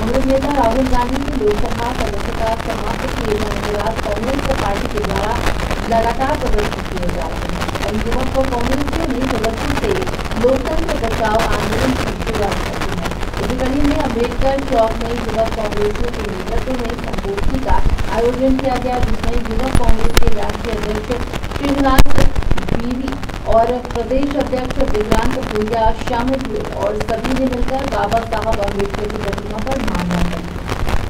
कांग्रेस नेता राहुल गांधी की लोकसभा सदस्यता समाप्त किए जाने के बाद कांग्रेस पार्टी के द्वारा लगातार प्रदर्शन किए जा रहे हैं। कई युवक को कांग्रेस के नई प्रदर्शन से लोकतंत्र बचाओ आंदोलन की शुरुआत करते हैं। इसी कड़ी में अम्बेडकर चौक में युवक कांग्रेसियों के नेतृत्व में संगोष्ठी का आयोजन किया गया, जिसमें युवक कांग्रेस के राष्ट्रीय अध्यक्ष शिवराज बीवी और प्रदेश अध्यक्ष विक्रांत भूरिया शामिल हुए और सभी ने मिलकर बाबा साहब अम्बेडकर की प्रतिमा पर माल्यार्पण किया।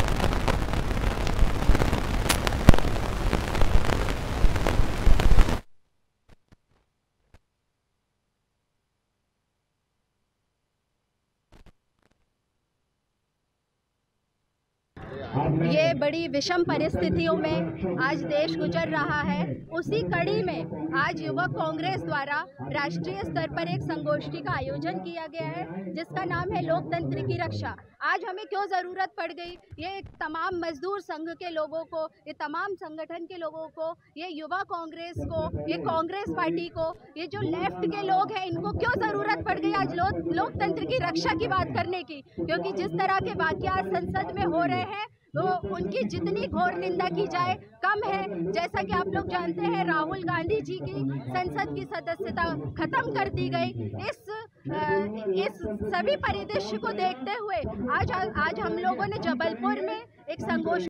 ये बड़ी विषम परिस्थितियों में आज देश गुजर रहा है। उसी कड़ी में आज युवक कांग्रेस द्वारा राष्ट्रीय स्तर पर एक संगोष्ठी का आयोजन किया गया है, जिसका नाम है लोकतंत्र की रक्षा। आज हमें क्यों ज़रूरत पड़ गई, ये तमाम मजदूर संघ के लोगों को, ये तमाम संगठन के लोगों को, ये युवा कांग्रेस को, ये कांग्रेस पार्टी को, ये जो लेफ्ट के लोग हैं, इनको क्यों ज़रूरत पड़ गई आज लोकतंत्र की रक्षा की बात करने की। क्योंकि जिस तरह के वाक़यात संसद में हो रहे हैं तो उनकी जितनी घोर निंदा की जाए कम है। जैसा कि आप लोग जानते हैं, राहुल गांधी जी की संसद की सदस्यता खत्म कर दी गई। इस सभी परिदृश्य को देखते हुए आज हम लोगों ने जबलपुर में एक संगोष्ठी